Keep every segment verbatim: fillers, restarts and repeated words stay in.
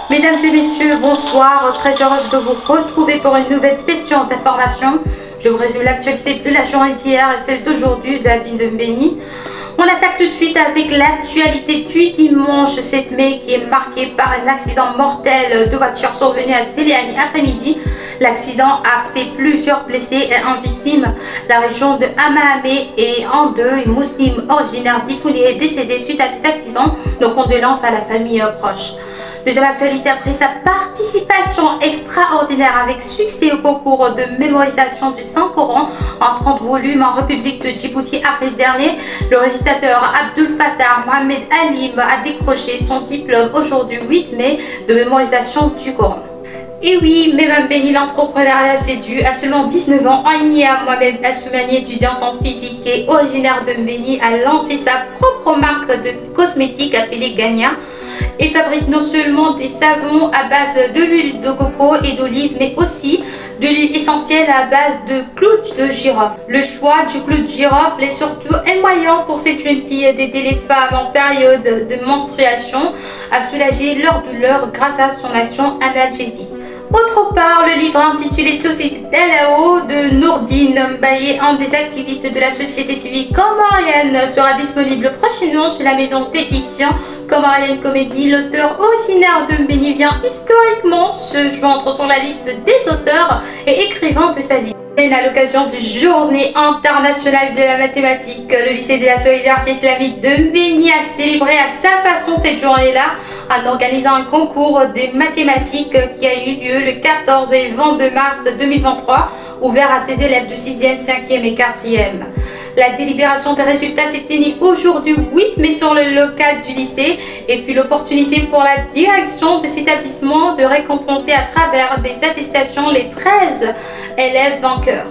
Mesdames et messieurs, bonsoir. Très heureuse de vous retrouver pour une nouvelle session d'information. Je vous résume l'actualité de la journée d'hier et celle d'aujourd'hui de la ville de Mbéni. On attaque tout de suite avec l'actualité du dimanche sept mai qui est marquée par un accident mortel de voiture survenu à Séléani après-midi. L'accident a fait plusieurs blessés et un victime. La région de Amaamé est en deuil. Une musulmane originaire d'Ifouné est décédée suite à cet accident. Nos condoléances à la famille proche. Deuxième actualité, après sa participation extraordinaire avec succès au concours de mémorisation du Saint-Coran en trente volumes en République de Djibouti avril dernier, le récitateur Abdul Fattah Mohamed Alim a décroché son diplôme aujourd'hui huit mai de mémorisation du Coran. Et oui, même Mbéni, l'entrepreneuriat c'est dû à seulement dix-neuf ans. Aïnia Mohamed Assoumani, étudiante en physique et originaire de Mbéni, a lancé sa propre marque de cosmétiques appelée Gagna et fabrique non seulement des savons à base de l'huile de coco et d'olive, mais aussi de l'huile essentielle à base de clous de girofle. Le choix du clou de girofle est surtout émouvant pour cette jeune fille d'aider les femmes en période de menstruation à soulager leur douleur grâce à son action analgésique. Autre part, le livre intitulé Tosit Dalao de Nourdine Mbaye, un des activistes de la société civile comorienne, sera disponible prochainement chez la maison d'édition Comorienne Comédie. L'auteur originaire de Mbéni vient historiquement se joindre sur la liste des auteurs et écrivains de sa vie. À l'occasion du Journée internationale de la mathématique, le lycée de la solidarité islamique de Mbéni a célébré à sa façon cette journée-là en organisant un concours des mathématiques qui a eu lieu le quatorze et vingt-deux mars deux mille vingt-trois, ouvert à ses élèves de sixième, cinquième et quatrième. La délibération des résultats s'est tenue aujourd'hui huit mai sur le local du lycée et fut l'opportunité pour la direction de cet établissement de récompenser à travers des attestations les treize élèves vainqueurs.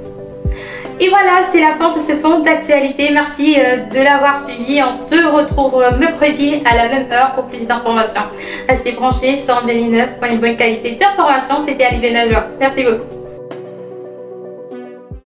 Et voilà, c'est la fin de ce point d'actualité. Merci de l'avoir suivi. On se retrouve mercredi à la même heure pour plus d'informations. Restez branchés sur Mbéni neuf pour une bonne qualité d'information. C'était Ali Benajwa. Merci beaucoup.